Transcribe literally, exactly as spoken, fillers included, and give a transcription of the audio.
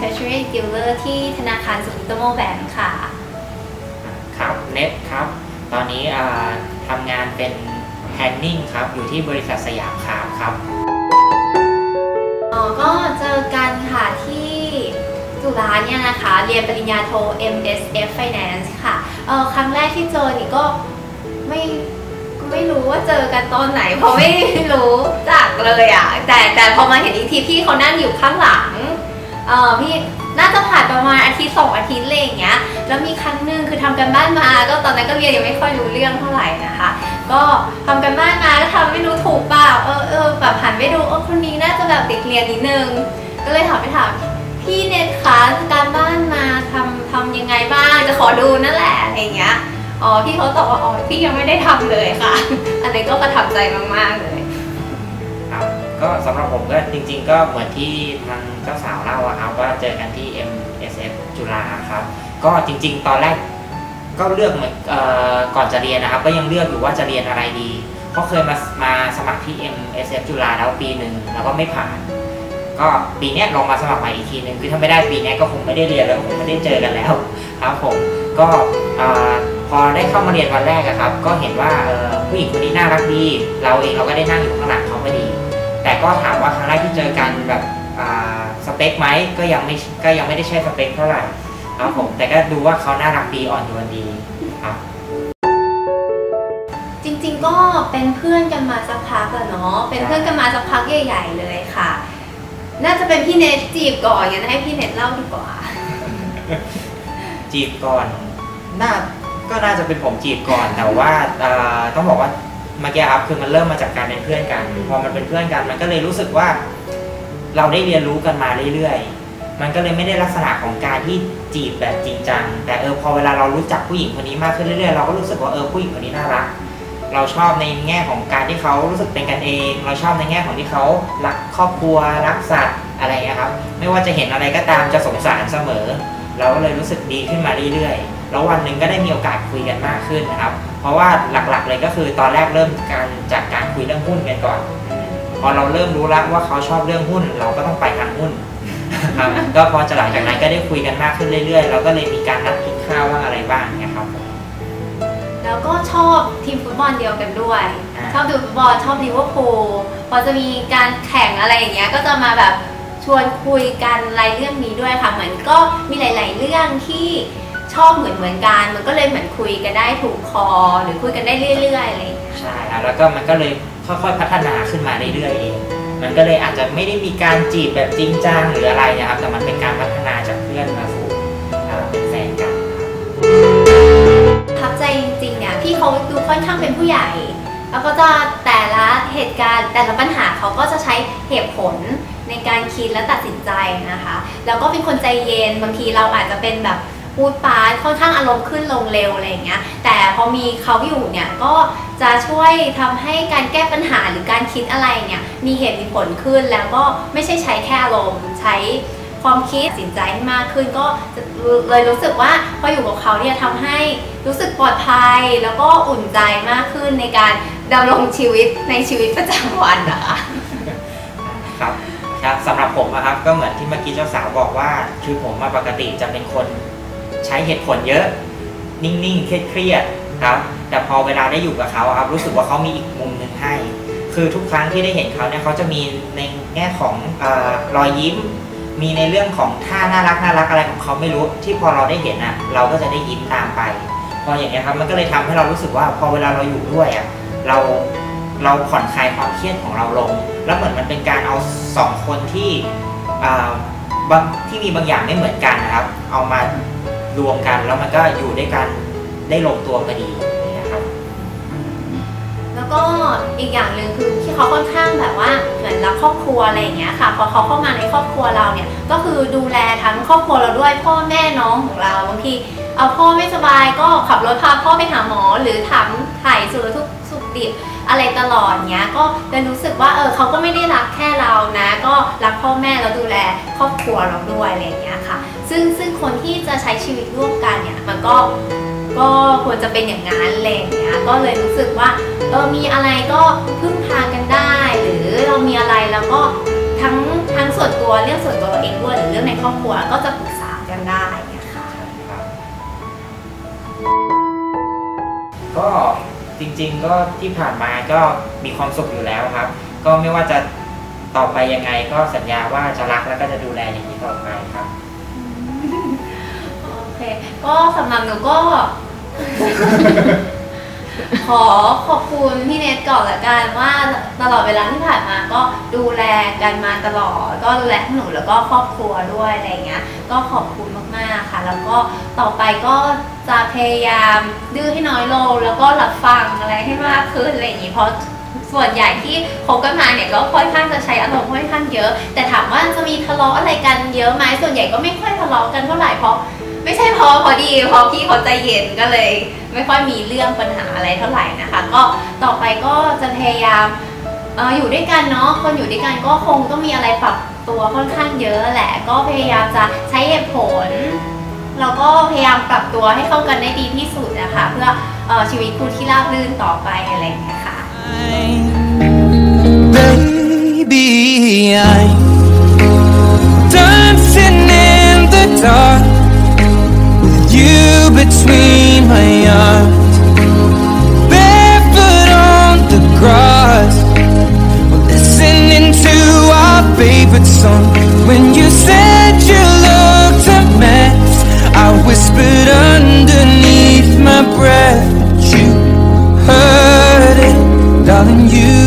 Treasury Dealer ที่ธนาคารซูมิโตโมแบงก์ค่ะครับเน็ตครับตอนนี้ทำงานเป็น Planning ครับอยู่ที่บริษัทสยามคาร์บครับอ๋อก็เจอกันค่ะที่จุฬาเนี่ยนะคะเรียนปริญญาโท เอ็ม เอส เอฟ Finance ค่ะเออครั้งแรกที่เจอนี่ก็ไม่ไม่รู้ว่าเจอกันตอนไหนเพราะไม่รู้จักเลยอ่ะแต่แต่พอมาเห็นอีกทีพี่เขานั่งอยู่ข้างหลังเออพี่น่าจะผ่านประมาณอาทิตย์สองอาทิตย์อะไรอย่างเงี้ยแล้วมีครั้งหนึ่งคือทำกันบ้านมาก็ตอนนั้นก็เรียนยังไม่ค่อยรู้เรื่องเท่าไหร่นะคะก็ทำกันบ้านมาก็ทำไม่รู้ถูกเปล่าเออเออแบบหันไปดูเออคนนี้น่าจะแบบเด็กเรียนนิดนึงก็เลยถามไปถามพี่เนทคะการบ้านมาทำทำยังไงบ้างจะขอดูนั่นแหละอะไรอย่างเงี้ยอ๋อพี่เขาตอบว่าอ๋อพี่ยังไม่ได้ทำเลยค่ะอันนี้ก็ประทับใจมากๆเลยครับก็สำหรับผมก็จริงๆก็เหมือนที่ทางเจ้าสาวเล่าครับว่าเจอกันที่ เอ็ม เอส เอฟ จุฬาครับก็จริงๆตอนแรกก็เลือกเหมือนก่อนจะเรียนนะครับก็ยังเลือกอยู่ว่าจะเรียนอะไรดีเพราะเคยมามาสมัครที่ เอ็ม เอส เอฟ จุฬาแล้วปีหนึ่งแล้วก็ไม่ผ่านก็ปีนี้ลองมาสมัครใหม่อีกทีนึงคือถ้าไม่ได้ปีนี้ก็คงไม่ได้เรียนแล้วคงไม่ได้เจอกันแล้วครับผมก็พอได้เข้ามาเรียนวันแรกครับก็เห็นว่าผู้หญิงคนนี้น่ารักดีเราเองเราก็ได้นั่งอยู่ข้างหลังเขาพอดีแต่ก็ถามว่าครั้งแรกที่เจอกันแบบสเปคไหมก็ยังไม่ก็ยังไม่ได้ใช่สเปคเท่าไหร่ครับผมแต่ก็ดูว่าเขาน่ารักดีอ่อนโยนดีครับจริงๆก็เป็นเพื่อนกันมาสักพักแล้วเนาะเป็นเพื่อนกันมาสักพักใหญ่ๆเลยค่ะน่าจะเป็นพี่เนทจีบก่อนงั้นให้พี่เนทเล่าดีกว่าจีบก่อนน่าก็น่าจะเป็นผมจีบก่อนแต่ว่าต้องบอกว่าเมื่อกี้ครับคือมันเริ่มมาจากการเป็นเพื่อนกันพอมันเป็นเพื่อนกันมันก็เลยรู้สึกว่าเราได้เรียนรู้กันมาเรื่อยๆมันก็เลยไม่ได้ลักษณะของการที่จีบแบบจริงจังแต่เออพอเวลาเรารู้จักผู้หญิงคนนี้มากขึ้นเรื่อยๆเราก็รู้สึกว่าเออผู้หญิงคนนี้น่ารักเราชอบในแง่ของการที่เขารู้สึกเป็นกันเองเราชอบในแง่ของที่เขารักครอบครัวรักสัตว์อะไรเงี้ยครับไม่ว่าจะเห็นอะไรก็ตามจะสงสารเสมอเราก็เลยรู้สึกดีขึ้นมาเรื่อยๆแล้ววันหนึ่งก็ได้มีโอกาสคุยกันมากขึ้นนะครับเพราะว่าหลักๆเลยก็คือตอนแรกเริ่มการจากการคุยเรื่องหุ้นกันก่อนพอเราเริ่มรู้แล้วว่าเขาชอบเรื่องหุ้นเราก็ต้องไปทางหุ้นครับก็พอจะหลังจากนั้นก็ได้คุยกันมากขึ้นเรื่อยๆเราก็เลยมีการนัดกินข้าวบ้างอะไรบ้างเนี่ยครับแล้วก็ชอบทีมฟุตบอลเดียวกันด้วยชอบดูฟุตบอลชอบลิเวอร์พูลพอจะมีการแข่งอะไรอย่างเงี้ยก็จะมาแบบชวนคุยกันรายเรื่องนี้ด้วยค่ะเหมือนก็มีหลายๆเรื่องที่ชอบเหมือนเหมือนกันมันก็เลยเหมือนคุยกันได้ถูกคอหรือคุยกันได้เรื่อยๆอะไรอย่างเงี้ยใช่แล้วก็มันก็เลยค่อยๆพัฒนาขึ้นมาเรื่อยๆเองมันก็เลยอาจจะไม่ได้มีการจีบแบบจริงจังหรืออะไรนะครับแต่มันเป็นการพัฒนาจากเพื่อนมาสู่เป็นแฟนกันทับใจจริงๆเนี่ยพี่เขาดูค่อนข้างเป็นผู้ใหญ่แล้วก็จะแต่ละเหตุการณ์แต่ละปัญหาเขาก็จะใช้เหตุผลในการคิดและตัดสินใจนะคะแล้วก็เป็นคนใจเย็นบางทีเราอาจจะเป็นแบบพูดปาค่อนข้างอารมณ์ขึ้นลงเร็วอะไรอย่างเงี้ยแต่พอมีเขาอยู่เนี่ยก็จะช่วยทำให้การแก้ปัญหาหรือการคิดอะไรเนี่ยมีเหตุมีผลขึ้นแล้วก็ไม่ใช่ใช้แค่อารมณ์ใช้ความคิดตัดสินใจให้มากขึ้นก็เลยรู้สึกว่าพออยู่กับเขาเนี่ยทำให้รู้สึกปลอดภัยแล้วก็อุ่นใจมากขึ้นในการดำรงชีวิตในชีวิตประจำวันนะคะครับครับสำหรับผมนะครับก็เหมือนที่เมื่อกี้เจ้าสาวบอกว่าคือผมมาปกติจะเป็นคนใช้เหตุผลเยอะนิ่งๆเครียดๆครับแต่พอเวลาได้อยู่กับเขาครับรู้สึกว่าเขามีอีกมุมหนึ่งให้คือทุกครั้งที่ได้เห็นเขาเนี่ยเขาจะมีในแง่ของเอ่อรอยยิ้มมีในเรื่องของท่าน่ารักน่ารักอะไรของเขาไม่รู้ที่พอเราได้เห็นอ่ะเราก็จะได้ยิ้มตามไปพออย่างนี้ครับมันก็เลยทำให้เรารู้สึกว่าพอเวลาเราอยู่ด้วยอ่ะเราเราผ่อนคลายความเครียดของเราลงแล้วเหมือนมันเป็นการเอาสองคนที่บางที่มีบางอย่างไม่เหมือนกันนะครับเอามารวมกันแล้วมันก็อยู่ด้วยกันได้ลงตัวพอดีนะครับแล้วก็อีกอย่างหนึ่งคือที่เขาค่อนข้างแบบว่าเหมือนรักครอบครัวอะไรอย่างเงี้ยค่ะพอเขาเข้ามาในครอบครัวเราเนี่ยก็คือดูแลทั้งครอบครัวเราด้วยพ่อแม่น้องของเราบางทีเอาพ่อไม่สบายก็ขับรถพาพ่อไปหาหมอหรือถามถ่ายสุขทุกสุขดิบอะไรตลอดเงี้ยก็เลยรู้สึกว่าเออเขาก็ไม่ได้รักแค่เรานะก็รักพ่อแม่แล้วดูแลครอบครัวเราด้วยอะไรอย่างเงี้ยค่ะซึ่งซึ่งคนที่จะใช้ชีวิตร่วมกันเนี่ยมันก็ก็ควรจะเป็นอย่างนั้นอะไรอย่างเงี้ยก็เลยรู้สึกว่าเออมีอะไรก็พึ่งพากันได้หรือเรามีอะไรแล้วก็ทั้งทั้งส่วนตัวเรื่องส่วนตัวเราเองด้วยหรือเรื่องในครอบครัวก็จะปรึกษากันได้นะคะก็จริงๆก็ที่ผ่านมาก็มีความสุขอยู่แล้วครับก็ไม่ว่าจะต่อไปยังไงก็สัญญาว่าจะรักแล้วก็จะดูแลอย่างนี้ต่อไปครับโอเคก็สำหรับหนูก็ ขอขอบคุณพี่เนทก่อนละกันว่าตลอดเวลาที่ผ่านมาก็ดูแลกันมาตลอดก็ดูแลทั้งหนูแล้วก็ครอบครัวด้วยอะไรเงี้ยก็ขอบคุณมากๆค่ะแล้วก็ต่อไปก็จะพยายามดื้อให้น้อยลงแล้วก็รับฟังอะไรให้มากขึ้นอะไรอย่างนี้เพราะส่วนใหญ่ที่คบกันมาเนี่ยก็ค่อนข้างจะใช้อารมณ์ค่อนข้างเยอะแต่ถามว่าจะมีทะเลาะอะไรกันเยอะไหมส่วนใหญ่ก็ไม่ค่อยทะเลาะกันเท่าไหร่เพราะไม่ใช่เพราะพอดีเพราะพี่เขาใจเย็นก็เลยไม่ค่อยมีเรื่องปัญหาอะไรเท่าไหร่นะคะก็ต่อไปก็จะพยายามเอออยู่ด้วยกันเนาะคนอยู่ด้วยกันก็คงต้องมีอะไรปรับตัวค่อนข้างเยอะแหละก็พยายามจะใช้เหตุผลแล้วก็พยายามปรับตัวให้เข้ากันได้ดีที่สุดนะคะเพื่อเออชีวิตคู่ที่ราบรื่นต่อไปอะไรอย่างเงี้ยค่ะ Baby, I'm dancing in the dark with you between my arms, barefoot on the grass, listening to our favorite song. When you said you looked a mess, I whispered underneath my breath, but you heard it, darling, you